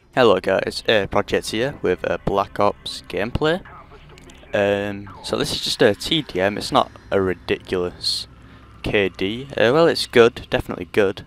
Hello guys, Project here with Black Ops gameplay. So this is just a TDM, it's not a ridiculous KD. Well, it's good, definitely good.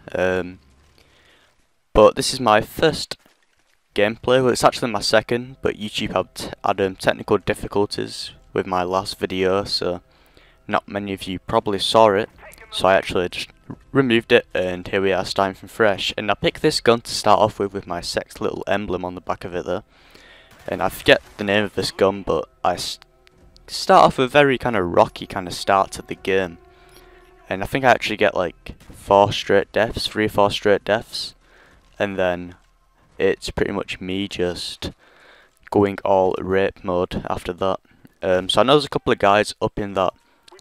But this is my first gameplay. Well, it's actually my second, but YouTube had technical difficulties with my last video, so not many of you probably saw it. So I actually just removed it, and here we are starting from fresh. And I picked this gun to start off with my sex little emblem on the back of it there. And I forget the name of this gun, but I start off with a very kind of rocky kind of start to the game. And I think I actually get like 3 or 4 straight deaths. And then it's pretty much me just going all rape mode after that. So I know there's a couple of guys up in that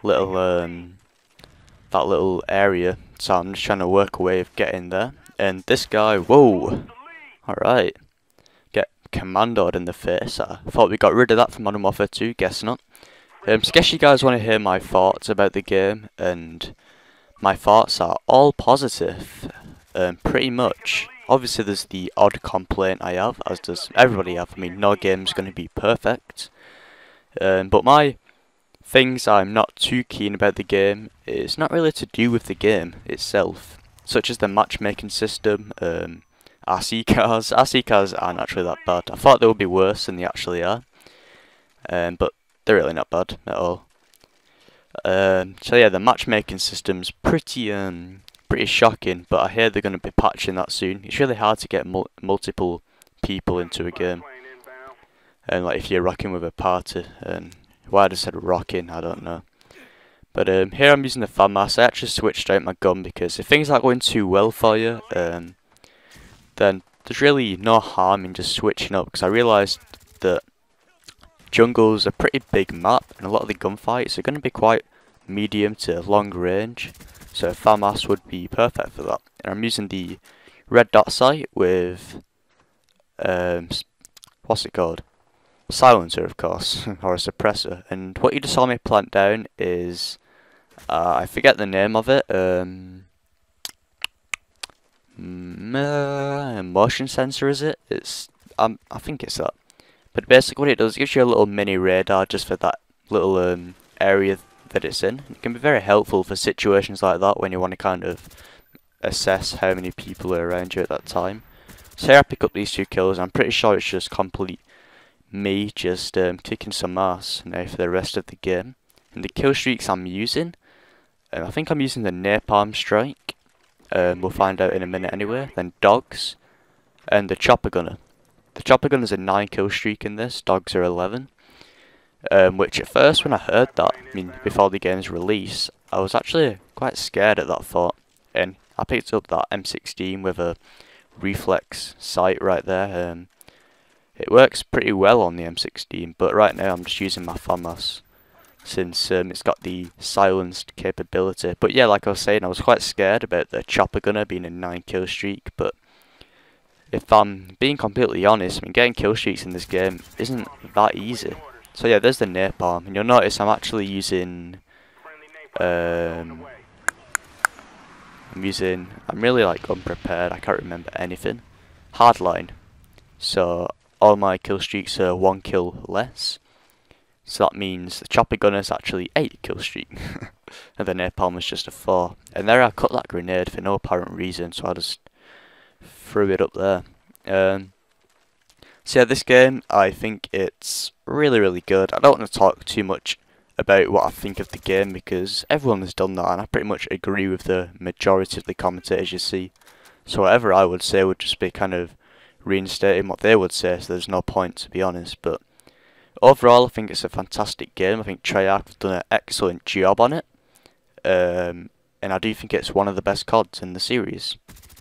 little area, so I'm just trying to work a way of getting there. And this guy, whoa, alright, get commandoed in the face. I thought we got rid of that from Modern Warfare 2, guess not. So I guess you guys want to hear my thoughts about the game, and my thoughts are all positive, pretty much. Obviously there's the odd complaint I have, as does everybody have. I mean, no game's going to be perfect. But my things I'm not too keen about the game is not really to do with the game itself, such as the matchmaking system. RC cars aren't actually that bad. I thought they would be worse than they actually are, but they're really not bad at all. So yeah, the matchmaking system's pretty shocking, but I hear they're going to be patching that soon. It's really hard to get multiple people into a game, and like if you're rocking with a party. And why I just said rocking, I don't know. But here I'm using the FAMAS. I actually switched out my gun because if things aren't going too well for you, then there's really no harm in just switching up, because I realised that jungle's a pretty big map and a lot of the gunfights are going to be quite medium to long range, so FAMAS would be perfect for that. And I'm using the red dot sight with what's it called? Silencer, of course, or a suppressor. And what you just saw me plant down is I forget the name of it. Motion sensor, is it? It's I think it's that. But basically what it does, it gives you a little mini radar just for that little area that it's in. It can be very helpful for situations like that when you want to kind of assess how many people are around you at that time. So here I pick up these 2 kills. I'm pretty sure it's just complete me just kicking some ass now for the rest of the game. And the kill streaks I'm using, I think I'm using the napalm strike. We'll find out in a minute anyway. Then dogs and the chopper gunner. The chopper gunner is a 9 kill streak in this. Dogs are 11. Which at first when I heard that, I mean before the game's release, I was actually quite scared at that thought. And I picked up that M16 with a reflex sight right there. It works pretty well on the M16, but right now I'm just using my FAMAS since it's got the silenced capability. But yeah, like I was saying, I was quite scared about the chopper gunner being a 9 kill streak, but if I'm being completely honest, I mean getting kill streaks in this game isn't that easy. So yeah, there's the napalm, and you'll notice I'm actually using I'm really like unprepared, I can't remember anything. Hardline. So all my kill streaks are 1 kill less. So that means the chopper gunner is actually 8 kill streak. And the napalm is just a 4. And there I cut that grenade for no apparent reason, so I just threw it up there. So yeah, this game, I think it's really good. I don't want to talk too much about what I think of the game, because everyone has done that, and I pretty much agree with the majority of the commentators you see. So whatever I would say would just be kind of reinstating what they would say, so there's no point, to be honest. But overall I think it's a fantastic game. I think Treyarch have done an excellent job on it, and I do think it's one of the best CODs in the series.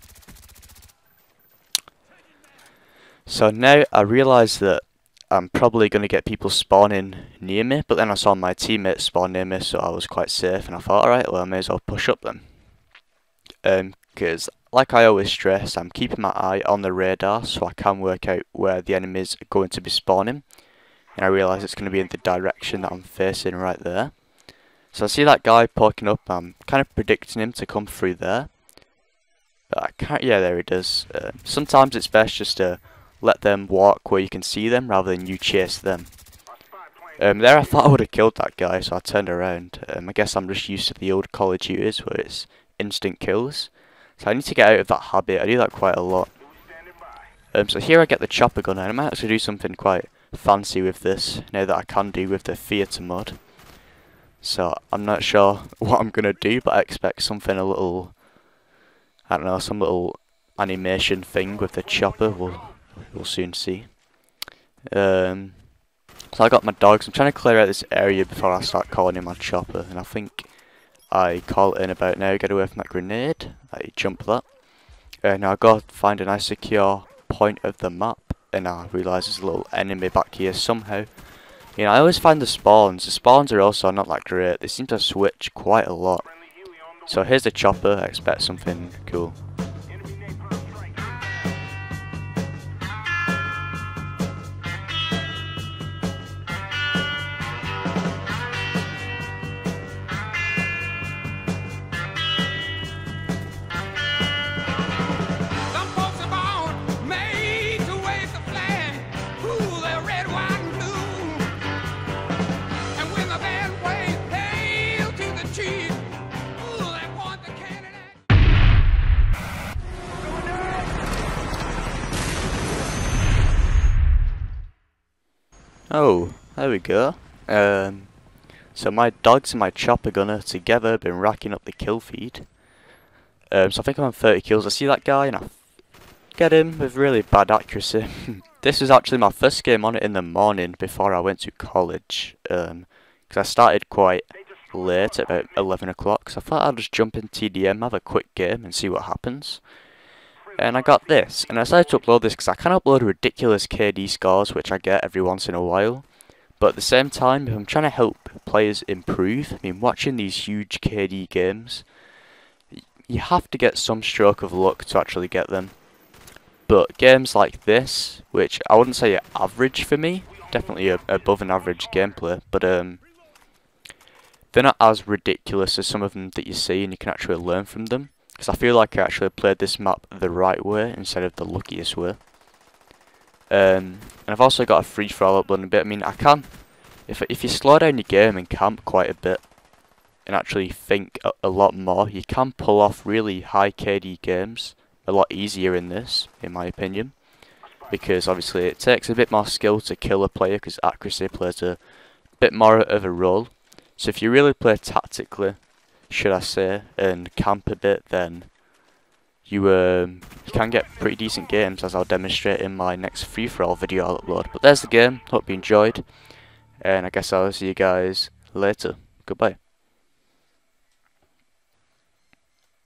So now I realise that I'm probably going to get people spawning near me, but then I saw my teammates spawn near me, so I was quite safe, and I thought, alright, well I may as well push up then. Because like I always stress, I'm keeping my eye on the radar so I can work out where the enemies are going to be spawning. And I realise it's going to be in the direction that I'm facing right there. So I see that guy poking up, I'm kind of predicting him to come through there. But I can't, yeah, there he does. Sometimes it's best just to let them walk where you can see them rather than you chase them. There I thought I would have killed that guy, so I turned around. I guess I'm just used to the old Call of Duties where it's instant kills. So I need to get out of that habit. I do that quite a lot. So here I get the chopper gun, and I might actually do something quite fancy with this, now that I can do with the theatre mod. So I'm not sure what I'm going to do, but I expect something a little, I don't know, some little animation thing with the chopper. We'll soon see. So I got my dogs. I'm trying to clear out this area before I start calling in my chopper, and I think I call it in about now. Get away from that grenade. I jump that. Now I go find a nice secure point of the map, and I realise there's a little enemy back here somehow. You know, I always find the spawns are also not that great. They seem to switch quite a lot. So here's the chopper. I expect something cool. Oh, there we go. So my dogs and my chopper gunner together have been racking up the kill feed. So I think I'm on 30 kills. I see that guy and I get him with really bad accuracy. This was actually my first game on it in the morning before I went to college. Because I started quite late at about 11 o'clock. So I thought I'd just jump in TDM, have a quick game and see what happens. And I got this, and I decided to upload this because I can upload ridiculous KD scores, which I get every once in a while. But at the same time, if I'm trying to help players improve, I mean, watching these huge KD games, you have to get some stroke of luck to actually get them. But games like this, which I wouldn't say are average for me, definitely above an average gameplay, but they're not as ridiculous as some of them that you see, and you can actually learn from them. Because I feel like I actually played this map the right way instead of the luckiest way. And I've also got a free-for-all uploading a bit. I mean, I can, if you slow down your game and camp quite a bit, and actually think a lot more, you can pull off really high KD games a lot easier in this, in my opinion. Because obviously it takes a bit more skill to kill a player, because accuracy plays a bit more of a role. So if you really play tactically, should I say, and camp a bit, then you can get pretty decent games, as I'll demonstrate in my next free-for-all video I'll upload. But there's the game. Hope you enjoyed, and I guess I'll see you guys later. Goodbye.